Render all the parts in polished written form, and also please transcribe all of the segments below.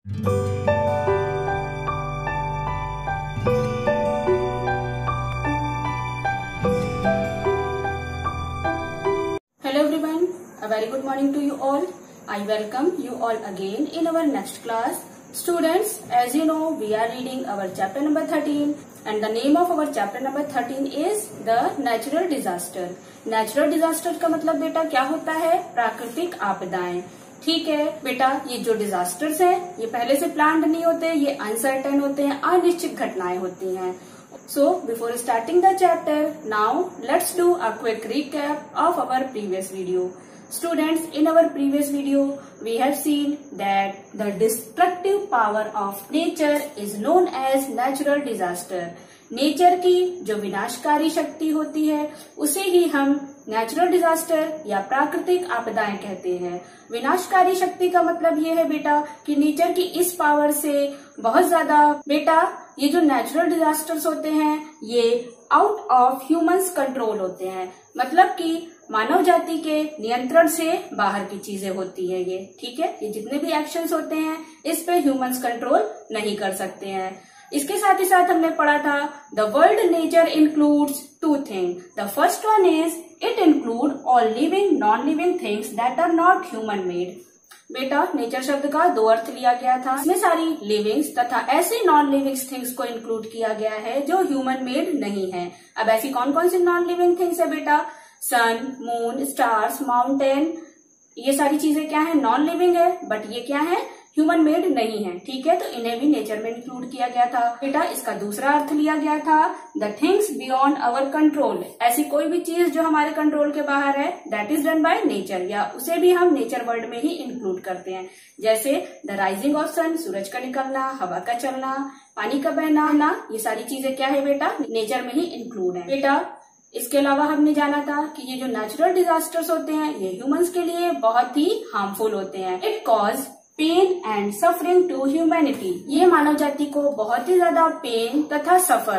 Hello everyone, a very good morning to you all. I welcome you all again in our next class. Students, as you know, we are reading our chapter number 13 and the name of our chapter number 13 is the natural disaster. Natural disaster का मतलब बेटा क्या होता है? प्राकृतिक आपदाएं। ठीक है बेटा, ये जो डिजास्टर्स हैं ये पहले से प्लान्ड नहीं होते, ये अनसर्टेन होते हैं, अनिश्चित घटनाएं होती हैं। So before starting the chapter, now let's do a quick recap of our previous video. Students, in our previous video, we have seen that the destructive power of nature is known as natural disaster. Nature की जो विनाशकारी शक्ति होती है उसे ही हम natural disaster या प्राकृतिक आपदाएं कहते हैं। विनाशकारी शक्ति का मतलब ये है बेटा कि नेचर की इस पावर से बहुत ज्यादा बेटा ये जो नेचुरल डिजास्टर्स होते हैं ये आउट ऑफ ह्यूमंस कंट्रोल होते हैं, मतलब कि मानव जाति के नियंत्रण से बाहर की चीजें होती है ये। ठीक है, ये जितने भी एक्शंस होते हैं इस पे ह्यूमंस कंट्रोल नहीं कर सकते हैं। इसके साथ ही साथ हमने पढ़ा था the world nature includes two thing. The first one is it include all living non living things that are not human made. बेटा नेचर शब्द का दो अर्थ लिया गया था, इसमें सारी लिविंग्स तथा ऐसे नॉन लिविंग थिंग्स को इंक्लूड किया गया है जो ह्यूमन मेड नहीं है। अब ऐसी कौन कौन सी नॉन लिविंग थिंग्स है बेटा? सन, मून, स्टार्स, माउंटेन, ये सारी चीजें क्या है? नॉन लिविंग है, बट ये क्या है? ह्यूमन मेड नहीं है। ठीक है, तो इन्हें भी नेचर में इंक्लूड किया गया था। बेटा इसका दूसरा अर्थ लिया गया था the things beyond our control. ऐसी कोई भी चीज जो हमारे कंट्रोल के बाहर है that is done by nature, या उसे भी हम नेचर वर्ल्ड में ही इंक्लूड करते हैं। जैसे द राइजिंग ऑफ सन, सूरज का निकलना, हवा का चलना, पानी का बहना, ये सारी चीजें क्या है बेटा? नेचर में ही इंक्लूड है। बेटा इसके अलावा हमने जाना था कि ये जो नेचुरल डिजास्टर्स होते हैं ये ह्यूमंस के लिए बहुत ही हार्मफुल होते हैं। It cause pain and suffering to humanity. ये मानव जाति को बहुत ही ज्यादा पेन तथा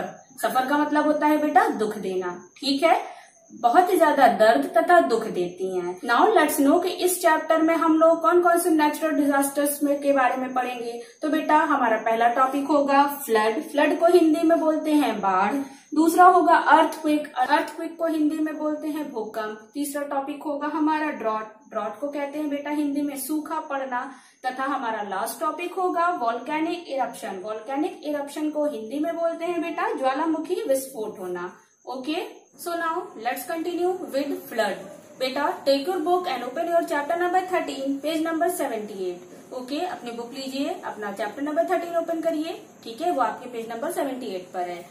सफर का मतलब होता है बेटा दुख देना। ठीक है, बहुत ही ज्यादा दर्द तथा दुख देती हैं। नाउ लेट्स नो कि इस चैप्टर में हम लोग कौन कौन से नेचुरल डिजास्टर्स में के बारे में पढ़ेंगे। तो बेटा हमारा पहला टॉपिक होगा फ्लड। फ्लड को हिंदी में बोलते हैं बाढ़। दूसरा होगा अर्थक्वेक। अर्थक्वेक को हिंदी में बोलते हैं भूकंप। तीसरा टॉपिक होगा हमारा ड्रॉट को कहते हैं बेटा हिंदी में सूखा पड़ना। तथा हमारा लास्ट टॉपिक होगा वॉल्केनिक इरप्शन। वॉल्केनिक इरप्शन को हिंदी में बोलते हैं बेटा ज्वालामुखी विस्फोट होना। Okay, so now let's continue with flood. बेटा take your book and open your chapter number 13, page number 78. Okay, अपनी बुक लीजिए, अपना चैप्टर नंबर 13 ओपन करिए। ठीक है, वो आपके पेज नंबर 78 पर है।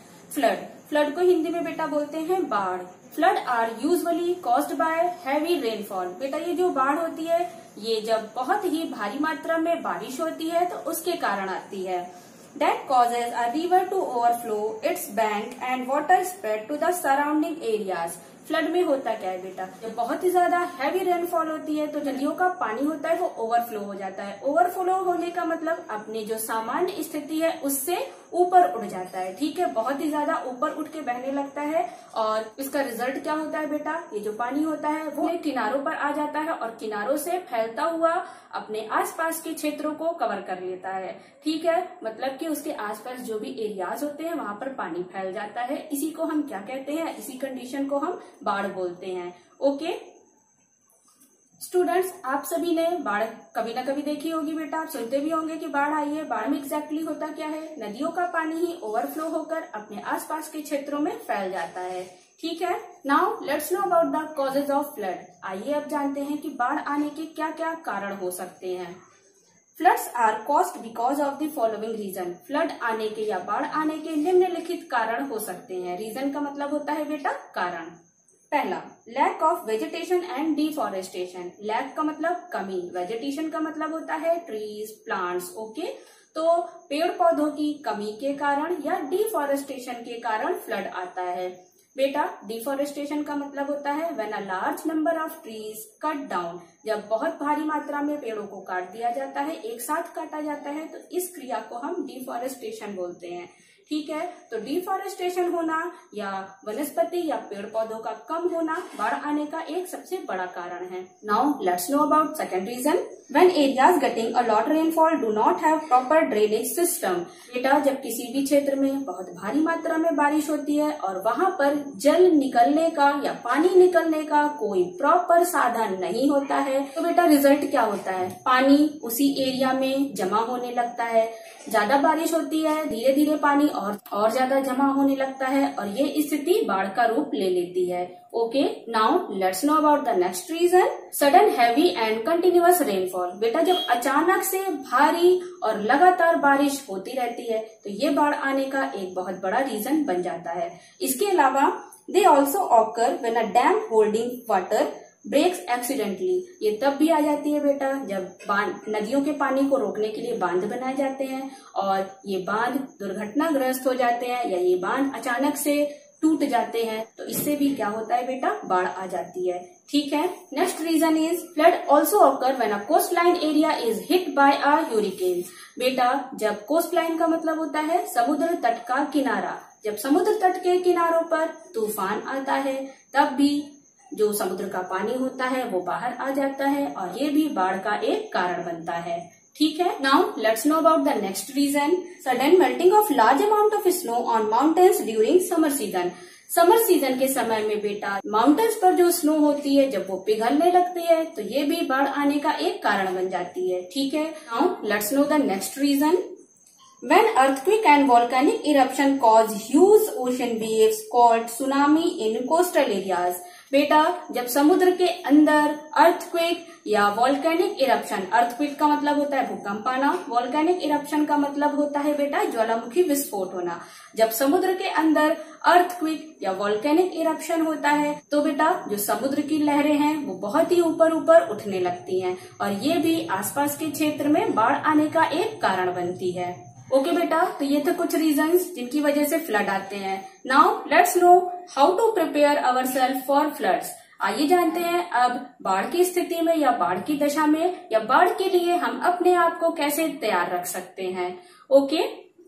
फ्लड को हिंदी में बेटा बोलते हैं बाढ़। Flood are usually caused by heavy rainfall. बेटा ये जो बाढ़ होती है ये जब बहुत ही भारी मात्रा में बारिश होती है तो उसके कारण आती है। That causes a river to overflow its bank and water spread to the surrounding areas. Flood में होता क्या है बेटा? जब बहुत ही ज्यादा हैवी रेनफॉल होती है तो नदियों का पानी होता है वो ओवरफ्लो हो जाता है। ओवरफ्लो होने का मतलब अपनी जो सामान्य स्थिति है उससे ऊपर उठ जाता है। ठीक है, बहुत ही ज्यादा ऊपर उठ के बहने लगता है और इसका रिजल्ट क्या होता है बेटा? ये जो पानी होता है वो किनारों पर आ जाता है और किनारों से फैलता हुआ अपने आसपास के क्षेत्रों को कवर कर लेता है। ठीक है, मतलब कि उसके आसपास जो भी एरियाज होते हैं वहां पर पानी फैल जाता है। इसी को हम क्या कहते हैं? इसी कंडीशन को हम बाढ़ बोलते हैं। ओके स्टूडेंट्स, आप सभी ने बाढ़ कभी ना कभी देखी होगी बेटा, आप सुनते भी होंगे कि बाढ़ आई है। बाढ़ में एग्जैक्टली होता क्या है? नदियों का पानी ही ओवरफ्लो होकर अपने आसपास के क्षेत्रों में फैल जाता है। ठीक है, now let's know about the causes of flood. आइए अब जानते हैं कि बाढ़ आने के क्या क्या कारण हो सकते हैं। Floods are caused because of the following reason. Flood आने के या बाढ़ आने के निम्नलिखित कारण हो सकते हैं। रीजन का मतलब होता है बेटा कारण। पहला, lack of vegetation and deforestation. Lack का मतलब कमी, वेजिटेशन का मतलब होता है ट्रीज, प्लांट्स। ओके, तो पेड़ पौधों की कमी के कारण या डिफॉरेस्टेशन के कारण फ्लड आता है। बेटा डिफॉरेस्टेशन का मतलब होता है when a large number of trees cut down. जब बहुत भारी मात्रा में पेड़ों को काट दिया जाता है, एक साथ काटा जाता है, तो इस क्रिया को हम डिफॉरेस्टेशन बोलते हैं। ठीक है, तो डिफॉरेस्टेशन होना या वनस्पति या पेड़ पौधों का कम होना बाढ़ आने का एक सबसे बड़ा कारण है। Now let's know about second reason. When areas getting a lot rainfall do not have proper drainage system। बेटा जब किसी भी क्षेत्र में बहुत भारी मात्रा में बारिश होती है और वहाँ पर जल निकलने का या पानी निकलने का कोई प्रॉपर साधन नहीं होता है, तो बेटा रिजल्ट क्या होता है, पानी उसी एरिया में जमा होने लगता है। ज्यादा बारिश होती है, धीरे धीरे पानी और ज्यादा जमा होने लगता है और ये स्थिति बाढ़ का रूप ले लेती है। Okay, now let's know about the next reason. Sudden heavy and continuous rainfall. बेटा जब अचानक से भारी और लगातार बारिश होती रहती है तो ये बाढ़ आने का एक बहुत बड़ा रीजन बन जाता है। इसके अलावा they also occur when a dam holding water breaks accidentally. ये तब भी आ जाती है बेटा जब नदियों के पानी को रोकने के लिए बांध बनाए जाते हैं और ये बांध दुर्घटनाग्रस्त हो जाते हैं या ये बांध अचानक से टूट जाते हैं, तो इससे भी क्या होता है बेटा, बाढ़ आ जाती है। ठीक है, next reason is flood also occur when a coast line area is hit by a hurricane. बेटा जब कोस्ट लाइन का मतलब होता है समुद्र तट का किनारा, जब समुद्र तट के किनारों पर तूफान आता है तब भी जो समुद्र का पानी होता है वो बाहर आ जाता है और ये भी बाढ़ का एक कारण बनता है। ठीक है, now let's know about the next reason. Sudden melting of large amount of snow on mountains during summer season. Summer season के समय में बेटा माउंटेन्स पर जो स्नो होती है जब वो पिघलने लगती है तो ये भी बाढ़ आने का एक कारण बन जाती है। ठीक है, now let's know the next reason. When earthquake and volcanic eruption cause huge ocean waves called tsunami in coastal areas। बेटा जब समुद्र के अंदर अर्थक्वेक या वॉल्केनिक इरप्शन, अर्थक्वेक का मतलब होता है भूकंप आना, वॉल्केनिक इरप्शन का मतलब होता है बेटा ज्वालामुखी विस्फोट होना। जब समुद्र के अंदर अर्थक्वेक या वॉल्केनिक इरप्शन होता है तो बेटा जो समुद्र की लहरें हैं वो बहुत ही ऊपर ऊपर उठने लगती हैं और ये भी आसपास के क्षेत्र में बाढ़ आने का एक कारण बनती है। ओके बेटा, तो ये थे कुछ रीजंस जिनकी वजह से फ्लड आते हैं। Now let's know how to prepare ourselves for floods. आइए जानते हैं अब बाढ़ की स्थिति में या बाढ़ की दशा में या बाढ़ के लिए हम अपने आप को कैसे तैयार रख सकते हैं। Okay,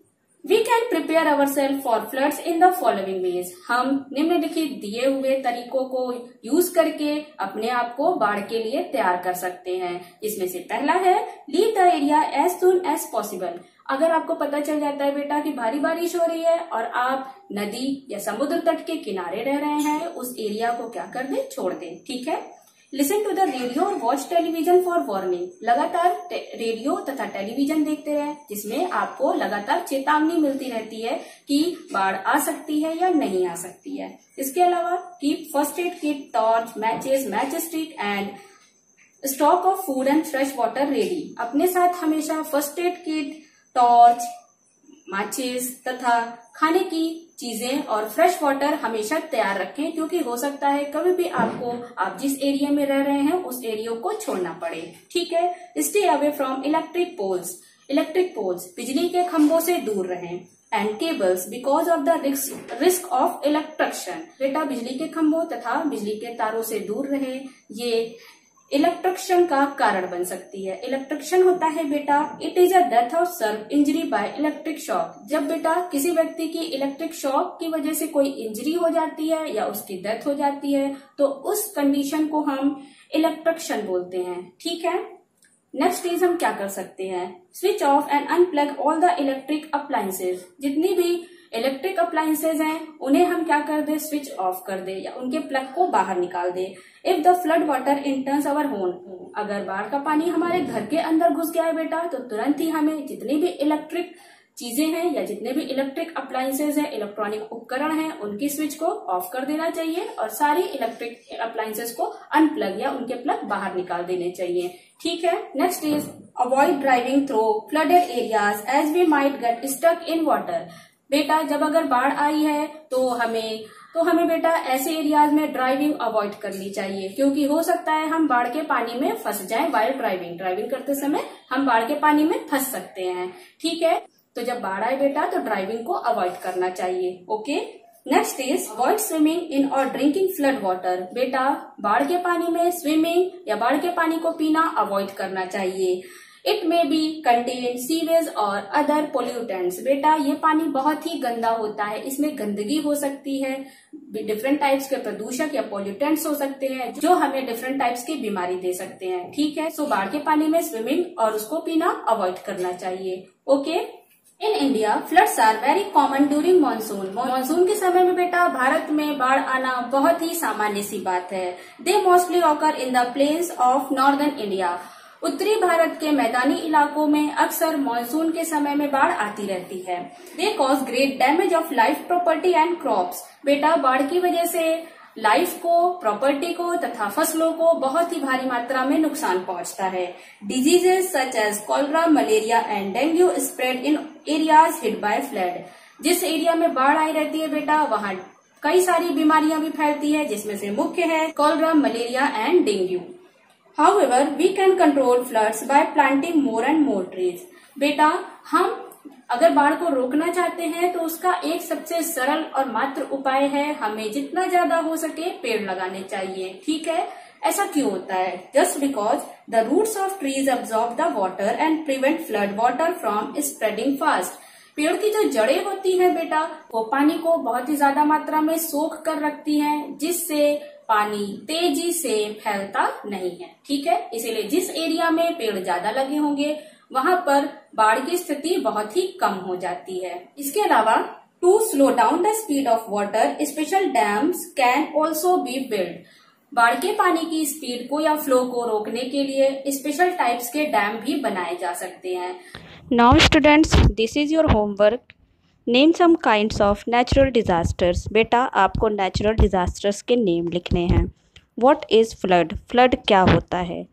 we can prepare ourselves for floods in the following ways. हम निम्नलिखित दिए हुए तरीकों को यूज करके अपने आप को बाढ़ के लिए तैयार कर सकते हैं। इसमें से पहला है leave the area as soon as possible. अगर आपको पता चल जाता है बेटा कि भारी बारिश हो रही है और आप नदी या समुद्र तट के किनारे रह रहे हैं, उस एरिया को क्या कर दें, छोड़ दें। ठीक है, लिसन टू द रेडियो और वॉच टेलीविजन फॉर वार्निंग। लगातार रेडियो तथा टेलीविजन देखते रहें जिसमें आपको लगातार चेतावनी मिलती रहती है कि बाढ़ आ सकती है या नहीं आ सकती है। इसके अलावा keep first aid kit, torch, matches, match stick and stock of food and fresh water ready. अपने साथ हमेशा फर्स्ट एड किट, टॉर्च, माचिस तथा खाने की चीजें और फ्रेश वाटर हमेशा तैयार रखें क्योंकि हो सकता है कभी भी आपको आप जिस एरिया में रह रहे हैं उस एरिया को छोड़ना पड़े। ठीक है, stay away from electric poles. Electric poles बिजली के खंभों से दूर रहें। And cables because of the risk of electrocution. बेटा बिजली के खंभों तथा बिजली के तारों से दूर रहे, ये इलेक्ट्रिक्शन का कारण बन सकती है। इलेक्ट्रिक्शन होता है बेटा it is a death of severe injury by electric shock. जब बेटा किसी व्यक्ति की इलेक्ट्रिक शॉक की वजह से कोई इंजरी हो जाती है या उसकी डेथ हो जाती है तो उस कंडीशन को हम इलेक्ट्रिक्शन बोलते हैं। ठीक है, नेक्स्ट इज हम क्या कर सकते हैं, switch off and unplug all the electric appliances. जितनी भी इलेक्ट्रिक अप्लायंसेज हैं उन्हें हम क्या कर दे, स्विच ऑफ कर दे या उनके प्लग को बाहर निकाल दे। If the flood water enters our home. अगर बाढ़ का पानी हमारे घर के अंदर घुस गया है बेटा तो तुरंत ही हमें जितनी भी इलेक्ट्रिक चीजें हैं या जितने भी इलेक्ट्रिक अप्लायंसेज हैं, इलेक्ट्रॉनिक उपकरण हैं, उनकी स्विच को ऑफ कर देना चाहिए और सारी इलेक्ट्रिक अप्लायंसेज को अनप्लग या उनके प्लग बाहर निकाल देने चाहिए। ठीक है, next is avoid driving through flooded areas as we might get stuck in water. बेटा जब अगर बाढ़ आई है तो हमें बेटा ऐसे एरियाज में ड्राइविंग अवॉइड करनी चाहिए क्योंकि हो सकता है हम बाढ़ के पानी में फंस जाएं। वाइल ड्राइविंग करते समय हम बाढ़ के पानी में फंस सकते हैं। ठीक है, तो जब बाढ़ आए बेटा तो ड्राइविंग को अवॉइड करना चाहिए। Okay, next is avoid swimming in और ड्रिंकिंग फ्लड वाटर। बेटा बाढ़ के पानी में स्विमिंग या बाढ़ के पानी को पीना अवॉइड करना चाहिए। It may be contain sewage और अदर पोल्यूटेंट्स। बेटा ये पानी बहुत ही गंदा होता है, इसमें गंदगी हो सकती है, डिफरेंट टाइप्स के प्रदूषक या पोल्यूटेंट्स हो सकते हैं जो हमें डिफरेंट टाइप्स की बीमारी दे सकते हैं। ठीक है, सो बाढ़ के पानी में स्विमिंग और उसको पीना अवॉइड करना चाहिए। Okay. In India floods are very common during monsoon. Monsoon के समय में बेटा भारत में बाढ़ आना बहुत ही सामान्य सी बात है। They mostly occur in the plains of northern India. उत्तरी भारत के मैदानी इलाकों में अक्सर मानसून के समय में बाढ़ आती रहती है। They cause great damage of life, property and crops. बेटा बाढ़ की वजह से लाइफ को, प्रॉपर्टी को तथा फसलों को बहुत ही भारी मात्रा में नुकसान पहुंचता है। Diseases such as cholera, malaria and dengue spread in areas hit by flood. जिस एरिया में बाढ़ आई रहती है बेटा वहाँ कई सारी बीमारियां भी फैलती है, जिसमें से मुख्य है cholera, malaria and dengue. However, we can control floods by planting more and more trees. बेटा हम अगर बाढ़ को रोकना चाहते हैं तो उसका एक सबसे सरल और मात्र उपाय है हमें जितना ज्यादा हो सके पेड़ लगाने चाहिए। ठीक है, ऐसा क्यों होता है? Just because the roots of trees absorb the water and prevent flood water from spreading fast. पेड़ की जो जड़ें होती हैं बेटा वो पानी को बहुत ही ज्यादा मात्रा में सोख कर रखती हैं, जिससे पानी तेजी से फैलता नहीं है। ठीक है, इसीलिए जिस एरिया में पेड़ ज्यादा लगे होंगे वहां पर बाढ़ की स्थिति बहुत ही कम हो जाती है। इसके अलावा to slow down the speed of water special dams can also be build. बाढ़ के पानी की स्पीड को या फ्लो को रोकने के लिए स्पेशल टाइप्स के डैम भी बनाए जा सकते हैं। Now students, this is your homework. Name some kinds of natural disasters. बेटा आपको नेचुरल डिजास्टर्स के नेम लिखने हैं। What is flood? फ्लड क्या होता है?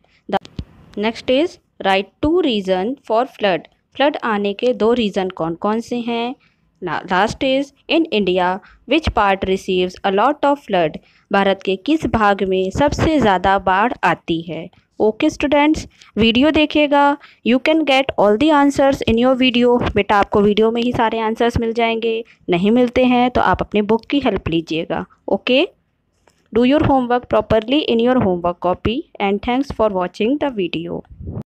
Next is write 2 reason for flood. Flood आने के 2 रीजन कौन कौन से हैं? Last is in India which part receives a lot of flood. भारत के किस भाग में सबसे ज़्यादा बाढ़ आती है? ओके स्टूडेंट्स, वीडियो देखिएगा। You can get all the answers in your video. बेटा आपको वीडियो में ही सारे आंसर्स मिल जाएंगे। नहीं मिलते हैं तो आप अपने बुक की हेल्प लीजिएगा। Okay, do your homework properly in your homework copy and thanks for watching the video.